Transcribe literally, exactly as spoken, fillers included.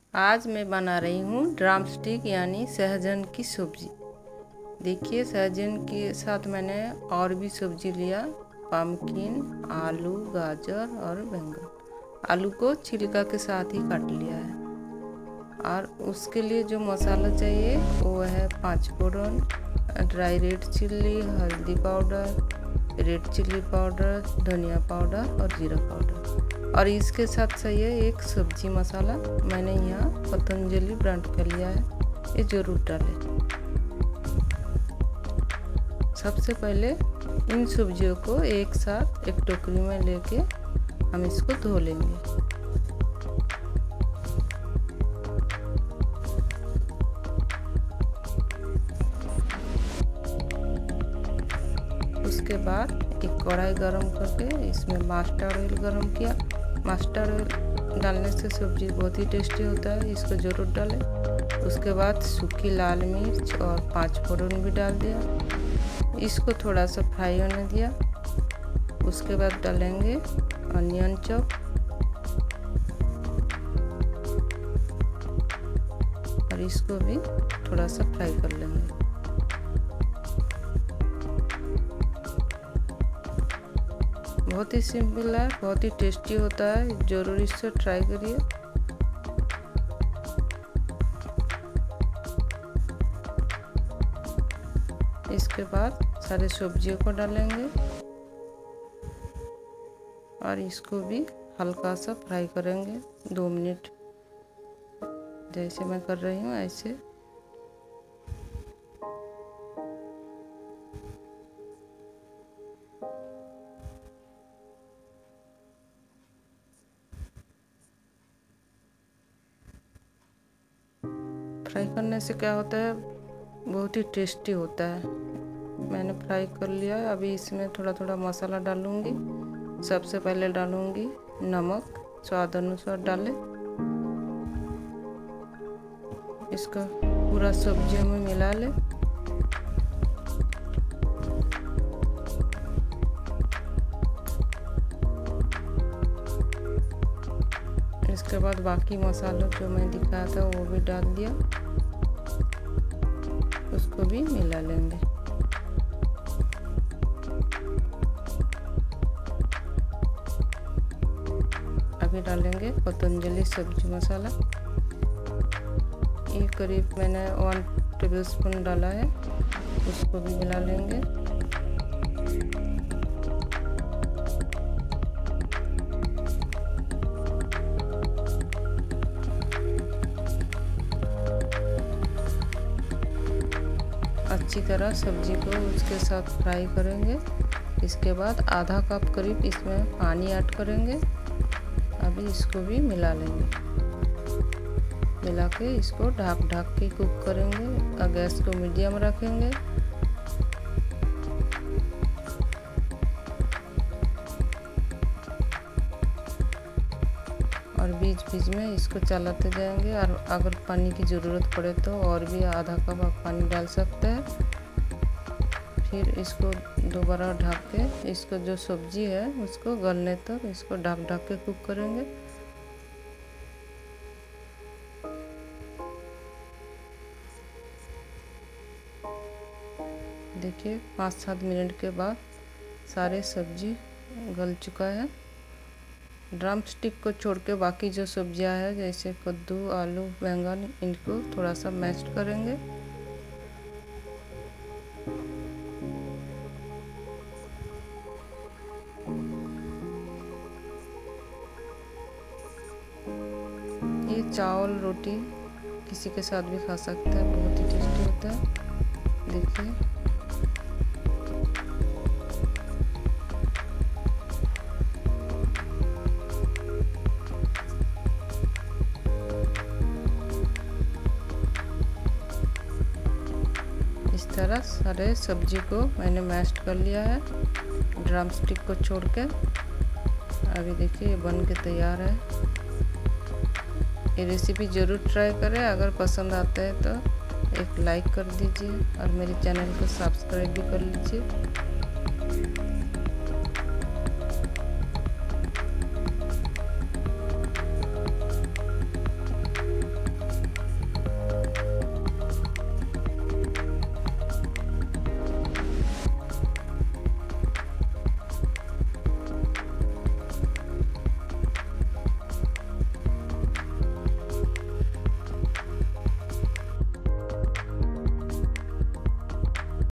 आज मैं बना रही हूँ ड्रम स्टिक यानी सहजन की सब्जी। देखिए, सहजन के साथ मैंने और भी सब्जी लिया, पम्पकिन, आलू, गाजर और बैंगन। आलू को छिलका के साथ ही काट लिया है। और उसके लिए जो मसाला चाहिए वो है panch phoron, dry red chilli, हल्दी पाउडर, रेड चिल्ली पाउडर, धनिया पाउडर और जीरा पाउडर। और इसके साथ चाहिए एक सब्जी मसाला। मैंने यहाँ पतंजलि ब्रांड का लिया है, ये जरूर डालें। सबसे पहले इन सब्जियों को एक साथ एक टोकरी में लेके हम इसको धो लेंगे। उसके बाद एक कढ़ाई गरम करके इसमें मस्टर्ड ऑयल गरम किया। मस्टर्ड ऑयल डालने से सब्जी बहुत ही टेस्टी होता है, इसको ज़रूर डालें। उसके बाद सूखी लाल मिर्च और पाँच फोड़न भी डाल दिया, इसको थोड़ा सा फ्राई होने दिया। उसके बाद डालेंगे अनियन चॉप और इसको भी थोड़ा सा फ्राई कर लेंगे। बहुत ही सिंपल है, बहुत ही टेस्टी होता है, ज़रूर इससे ट्राई करिए। इसके बाद सारे सब्जियों को डालेंगे और इसको भी हल्का सा फ्राई करेंगे दो मिनट, जैसे मैं कर रही हूँ ऐसे। फ्राई करने से क्या होता है, बहुत ही टेस्टी होता है। मैंने फ्राई कर लिया। अभी इसमें थोड़ा थोड़ा मसाला डालूंगी। सबसे पहले डालूंगी नमक, स्वाद अनुसार डालें। इसका पूरा सब्जियों में मिला लें। इसके बाद बाकी मसालों जो मैं दिखाया था वो भी डाल दिया, उसको भी मिला लेंगे। अभी डालेंगे पतंजलि सब्जी मसाला। ये करीब मैंने वन टेबल स्पून डाला है, उसको भी मिला लेंगे। अच्छी तरह सब्जी को उसके साथ फ्राई करेंगे। इसके बाद आधा कप करीब इसमें पानी ऐड करेंगे। अभी इसको भी मिला लेंगे। मिला के इसको ढक ढक के कुक करेंगे और गैस को मीडियम रखेंगे। और बीच बीच में इसको चलाते जाएंगे। और अगर पानी की ज़रूरत पड़े तो और भी आधा कप आप पानी डाल सकते हैं। फिर इसको दोबारा ढक के इसको जो सब्जी है उसको गलने तक इसको ढक ढक के कुक करेंगे। देखिए, पाँच सात मिनट के बाद सारे सब्जी गल चुका है। ड्रम स्टिक को छोड़ के बाकी जो सब्जियां हैं जैसे कद्दू, आलू, बैंगन, इनको थोड़ा सा मैश करेंगे। ये चावल रोटी किसी के साथ भी खा सकते हैं, बहुत ही टेस्टी होता है। देखिए, इस तरह सारे सब्जी को मैंने मैश कर लिया है ड्रम स्टिक को छोड़ के। अभी देखिए, ये बन के तैयार है। ये रेसिपी ज़रूर ट्राई करें। अगर पसंद आता है तो एक लाइक कर दीजिए और मेरे चैनल को सब्सक्राइब भी कर लीजिए।